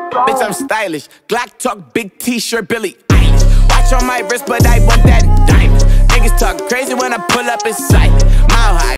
Bitch, I'm stylish. Glock talk, big t-shirt, Billy Eilish. Watch on my wrist, but I want that diamond. Niggas talk crazy when I pull up in sight. Mile high.